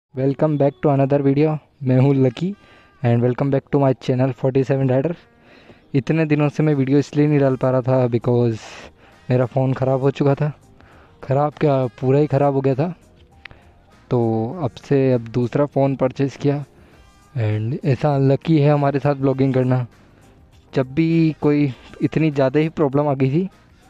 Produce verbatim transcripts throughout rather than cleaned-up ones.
Welcome back to another video. मैं हूँ Lucky and welcome back to my channel forty seven rider. इतने दिनों से मैं वीडियो इसलिए नहीं डाल पा रहा था बिकॉज़ मेरा फ़ोन ख़राब हो चुका था। ख़राब क्या, पूरा ही ख़राब हो गया था। तो अब से अब दूसरा फ़ोन परचेज़ किया एंड ऐसा लकी है हमारे साथ ब्लॉगिंग करना। जब भी कोई इतनी ज़्यादा ही प्रॉब्लम आ गई थी,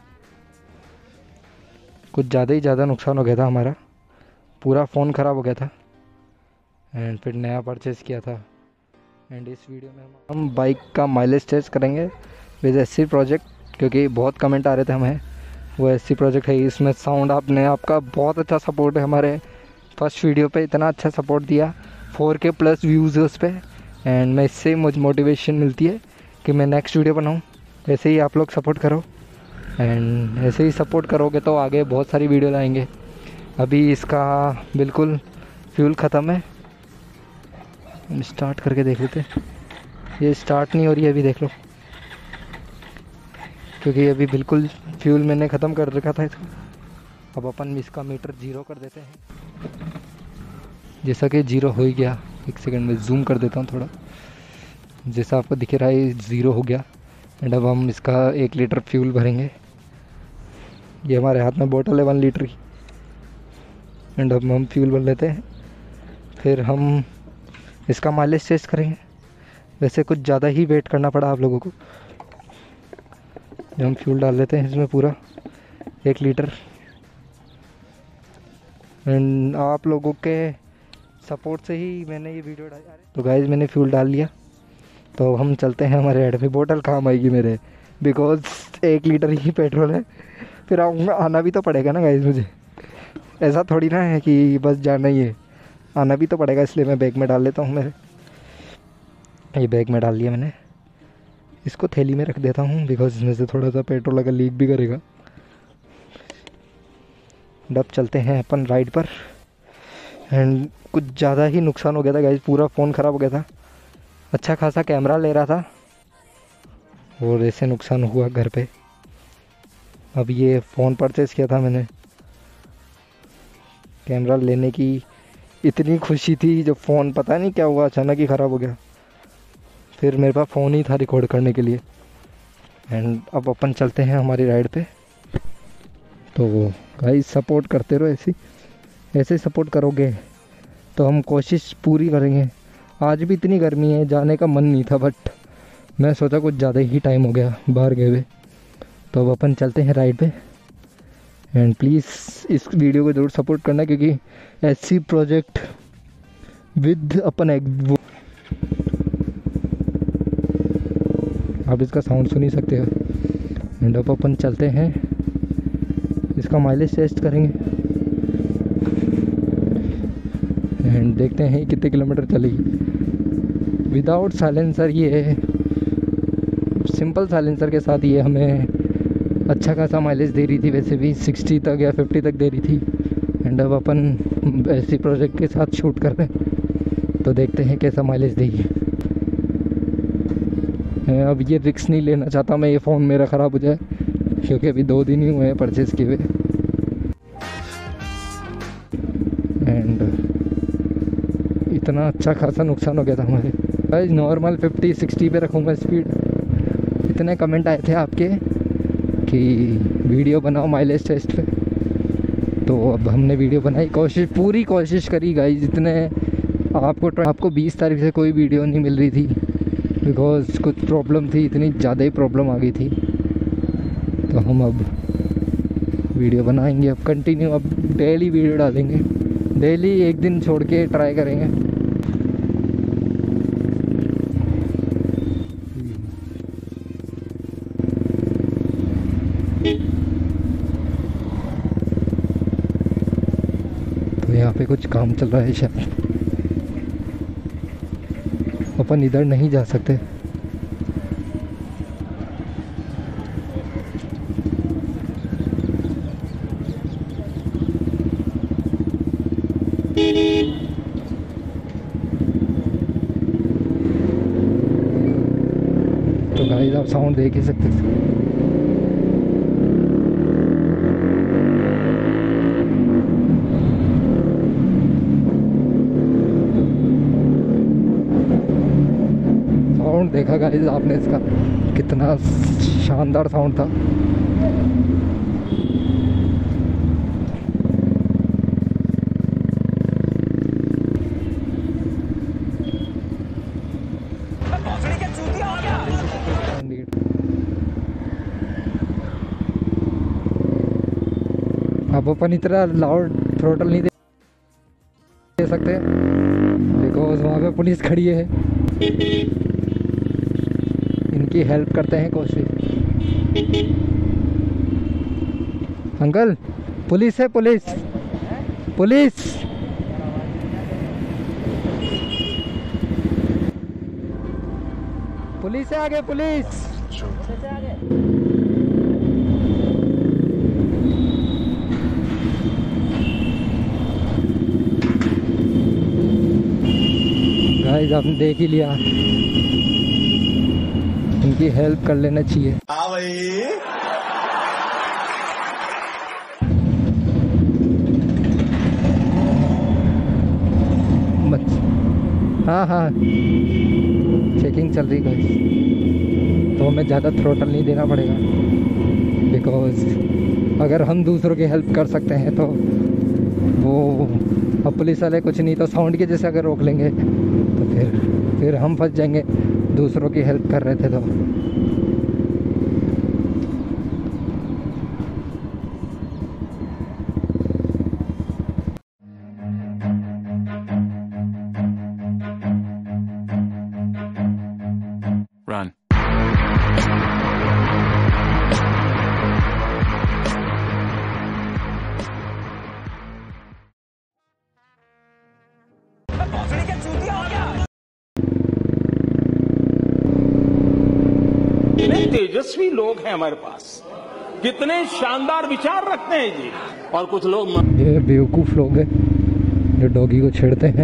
कुछ ज़्यादा ही ज़्यादा नुकसान हो गया था, हमारा पूरा फ़ोन ख़राब हो गया था एंड फिर नया परचेज़ किया था। एंड इस वीडियो में हम बाइक का माइलेज टेस्ट करेंगे विद एस सी प्रोजेक्ट, क्योंकि बहुत कमेंट आ रहे थे हमें। वो एस सी प्रोजेक्ट है, इसमें साउंड आपने आपका बहुत अच्छा सपोर्ट है। हमारे फर्स्ट वीडियो पे इतना अच्छा सपोर्ट दिया, फोर के प्लस व्यूज़ है उस पर। एंड मैं इससे मुझे मोटिवेशन मिलती है कि मैं नेक्स्ट वीडियो बनाऊँ। ऐसे ही आप लोग सपोर्ट करो एंड ऐसे ही सपोर्ट करोगे तो आगे बहुत सारी वीडियो लाएंगे। अभी इसका बिल्कुल फ्यूल ख़त्म है। हम स्टार्ट करके देख लेते। ये स्टार्ट नहीं हो रही है, अभी देख लो, क्योंकि अभी बिल्कुल फ्यूल मैंने ख़त्म कर रखा था इसका। अब अपन इसका मीटर जीरो कर देते हैं। जैसा कि जीरो हो ही गया, एक सेकंड में जूम कर देता हूँ थोड़ा। जैसा आपको दिख रहा है ज़ीरो हो गया। एंड अब हम इसका एक लीटर फ्यूल भरेंगे। ये हमारे हाथ में बोतल है वन लीटर की। एंड अब हम फ्यूल भर लेते हैं, फिर हम इसका माइलेज टेस्ट करेंगे। वैसे कुछ ज़्यादा ही वेट करना पड़ा आप लोगों को। जब हम फ्यूल डाल लेते हैं इसमें पूरा एक लीटर, एंड आप लोगों के सपोर्ट से ही मैंने ये वीडियो डाली। तो गाइज मैंने फ्यूल डाल लिया, तो हम चलते हैं हमारे एड पे। बोतल काम आएगी मेरे, बिकॉज एक लीटर ही पेट्रोल है। फिर आऊँगा, आना भी तो पड़ेगा ना गाइज मुझे। ऐसा थोड़ी ना है कि बस जाना ही है, आना भी तो पड़ेगा। इसलिए मैं बैग में डाल लेता हूँ। मेरे ये बैग में डाल लिया मैंने, इसको थैली में रख देता हूँ बिकॉज इसमें से थोड़ा सा पेट्रोल अगर लीक भी करेगा। अब चलते हैं अपन राइड पर। एंड कुछ ज़्यादा ही नुकसान हो गया था गाइज, पूरा फ़ोन ख़राब हो गया था। अच्छा खासा कैमरा ले रहा था और ऐसे नुकसान हुआ घर पे। अब ये फ़ोन परचेज़ किया था मैंने, कैमरा लेने की इतनी खुशी थी, जब फ़ोन पता नहीं क्या हुआ अचानक ही ख़राब हो गया। फिर मेरे पास फ़ोन ही था रिकॉर्ड करने के लिए। एंड अब अपन चलते हैं हमारी राइड पे। तो गाइस सपोर्ट करते रहो, ऐसी ऐसे सपोर्ट करोगे तो हम कोशिश पूरी करेंगे। आज भी इतनी गर्मी है, जाने का मन नहीं था, बट मैं सोचा कुछ ज़्यादा ही टाइम हो गया बाहर गए हुए। तो अब अपन चलते हैं राइड पे। एंड प्लीज़ इस वीडियो को ज़रूर सपोर्ट करना, क्योंकि ऐसी प्रोजेक्ट विद अपन एक, आप इसका साउंड सुन ही सकते हो। एंड अब अपन चलते हैं, इसका माइलेज टेस्ट करेंगे एंड देखते हैं कितने किलोमीटर चलेगी विदाउट साइलेंसर। ये सिंपल साइलेंसर के साथ ये हमें अच्छा खासा माइलेज दे रही थी, वैसे भी सिक्सटी तक या फिफ्टी तक दे रही थी। एंड अब अपन ऐसी प्रोजेक्ट के साथ शूट कर रहे हैं, तो देखते हैं कैसा माइलेज देगी। अब ये रिस्क नहीं लेना चाहता मैं, ये फ़ोन मेरा ख़राब हो जाए, क्योंकि अभी दो दिन ही हुए हैं परचेज़ किए हुए। एंड इतना अच्छा खासा नुकसान हो गया था हमारे। भाई नॉर्मल फिफ्टी सिक्सटी पे रखूँगा स्पीड। इतने कमेंट आए थे आपके कि वीडियो बनाओ माइलेज टेस्ट पे, तो अब हमने वीडियो बनाई, कोशिश पूरी कोशिश करी गाइस। इतने आपको आपको बीस तारीख से कोई वीडियो नहीं मिल रही थी बिकॉज कुछ प्रॉब्लम थी, इतनी ज़्यादा ही प्रॉब्लम आ गई थी। तो हम अब वीडियो बनाएंगे, अब कंटिन्यू, अब डेली वीडियो डालेंगे। डेली एक दिन छोड़ के ट्राई करेंगे। तो यहाँ पे कुछ काम चल रहा है शायद, अपन इधर नहीं जा सकते। तो गाइस आप साउंड देख ही सकते हैं। साउंड देखा गाइस आपने इसका, कितना शानदार साउंड था। अब अपन इतना लाउड थ्रोटल नहीं दे सकते बिकॉज वहाँ पे पुलिस खड़ी है। इनकी हेल्प करते हैं कोशिश। अंकल पुलिस है, पुलिस पुलिस पुलिस है आगे, पुलिस। गाइस आपने देख ही लिया, इनकी हेल्प कर लेना चाहिए। हाँ भाई हाँ हाँ चेकिंग चल रही गाइस, तो हमें ज़्यादा थ्रोटल नहीं देना पड़ेगा बिकॉज अगर हम दूसरों की हेल्प कर सकते हैं तो वो, अब पुलिस वाले कुछ नहीं तो साउंड के जैसे अगर रोक लेंगे तो फिर फिर हम फंस जाएंगे, दूसरों की हेल्प कर रहे थे तो। Run. कितने तेजस्वी लोग हैं हमारे पास, कितने शानदार विचार रखते हैं जी। और कुछ लोग ये बेवकूफ़ लोग हैं जो डॉगी को छेड़ते हैं।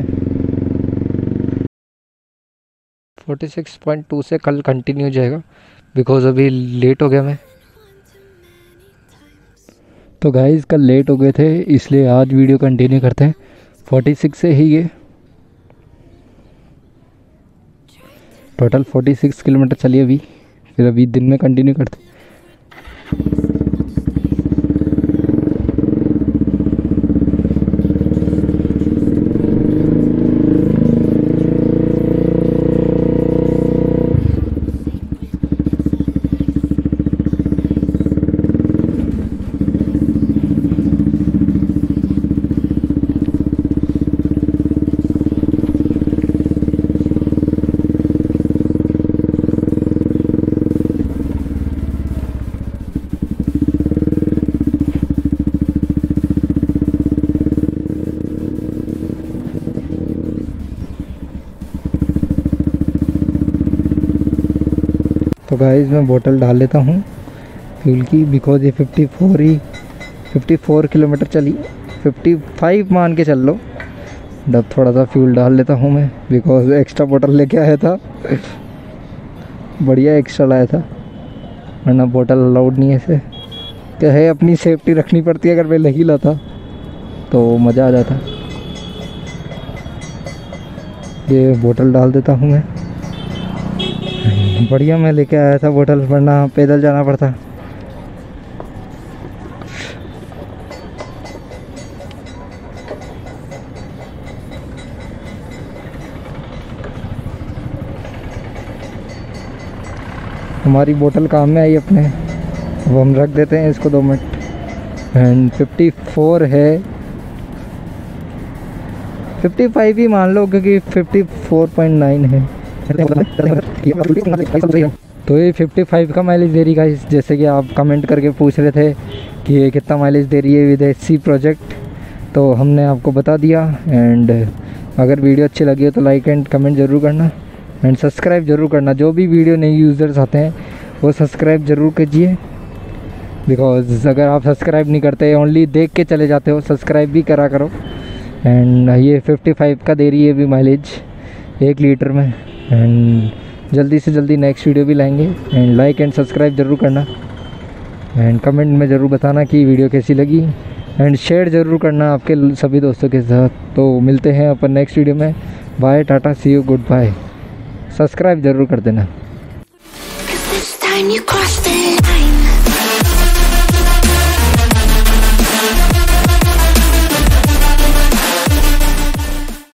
छियालीस पॉइंट टू से कल कंटिन्यू जाएगा बिकॉज अभी लेट हो गया मैं। तो गाइस कल लेट हो गए थे इसलिए आज वीडियो कंटिन्यू करते हैं। छियालीस से ही ये टोटल छियालीस किलोमीटर चलिए अभी, फिर अभी दिन में कंटिन्यू करते। तो गाइस मैं बोतल डाल लेता हूँ फ्यूल की बिकॉज ये चौवन ही चौवन किलोमीटर चली, पचपन मान के चल लो। अब थोड़ा सा फ्यूल डाल लेता हूँ मैं बिकॉज एक्स्ट्रा बोतल लेके आया था, बढ़िया एक्स्ट्रा लाया था, वरना बोतल अलाउड नहीं है ऐसे। क्या है अपनी सेफ्टी रखनी पड़ती है, अगर मैं नहीं लाता तो मज़ा आ जाता। ये बोतल डाल देता हूँ मैं, बढ़िया मैं लेके आया था बोतल, वरना पैदल जाना पड़ता। हमारी बोतल काम में आई अपने, अब हम रख देते हैं इसको दो मिनट। एंड चौवन है, पचपन ही मान लो क्योंकि चौवन पॉइंट नौ है। तो ये पचपन का माइलेज दे रही गाइस, जैसे कि आप कमेंट करके पूछ रहे थे कि ये कितना माइलेज दे रही है विद एससी प्रोजेक्ट, तो हमने आपको बता दिया। एंड अगर वीडियो अच्छी लगी हो तो लाइक एंड कमेंट ज़रूर करना एंड सब्सक्राइब ज़रूर करना। जो भी वीडियो नए यूज़र्स आते हैं वो सब्सक्राइब ज़रूर कीजिए बिकॉज अगर आप सब्सक्राइब नहीं करते, ओनली देख के चले जाते हो, सब्सक्राइब भी करा करो। एंड ये पचपन का दे रही है भी माइलेज एक लीटर में। एंड जल्दी से जल्दी नेक्स्ट वीडियो भी लाएंगे। एंड लाइक एंड सब्सक्राइब ज़रूर करना एंड कमेंट में ज़रूर बताना कि वीडियो कैसी लगी एंड शेयर ज़रूर करना आपके सभी दोस्तों के साथ। तो मिलते हैं अपन नेक्स्ट वीडियो में। Bye, tata, see you, goodbye. Subscribe ज़रूर कर देना। This time you crossed it.